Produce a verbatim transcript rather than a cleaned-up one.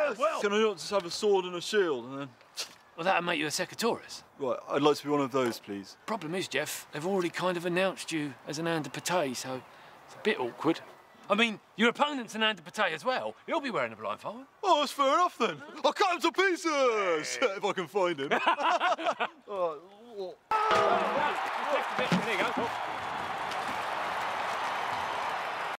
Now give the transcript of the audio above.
Yes! Well, can I not just have a sword and a shield and then... Well, that'll make you a Secretorus. Right, I'd like to be one of those, please. Problem is, Jeff, they've already kind of announced you as an Andabatae, so it's a bit awkward. I mean, your opponent's an Andabatae as well. He'll be wearing a blindfold. Oh, that's fair enough then. I'll cut him to pieces! If I can find him. Oh,